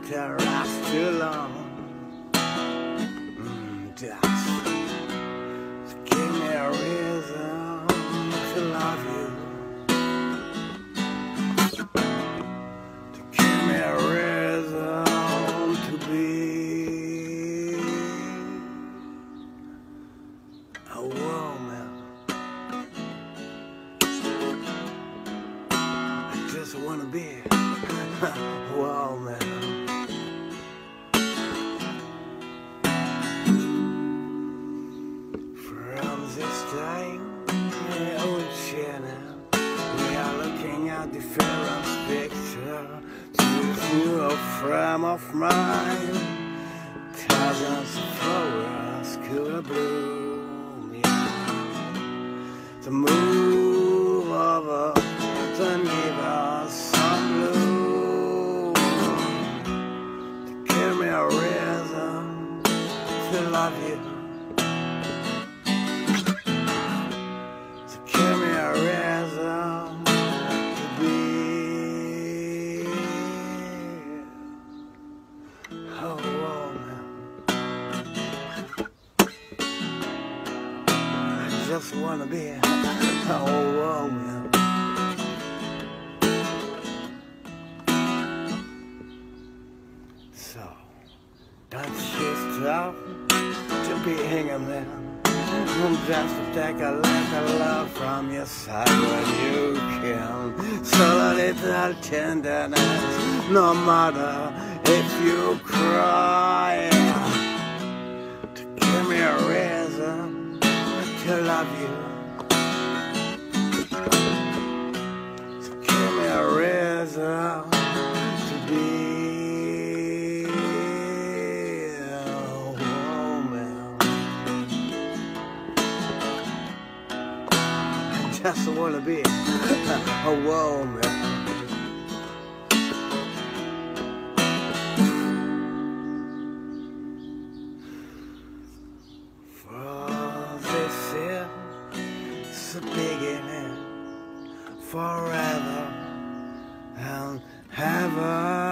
to last too long. Just give me a reason to love you. To give me a reason to be a woman. I just wanna be a woman. We are looking at different picture to this new frame of mind. Thousands of flowers could bloom, yeah. To move over, to give us some bloom. To give me a reason to love you. Just wanna be a woman. So don't you stop to being a man. Just to take a little love from your side when you can. So a little tenderness, no matter if you cry. To give me a reason to love you. So give me a reason to be a woman. I just wanna be a woman. The beginning forever and ever.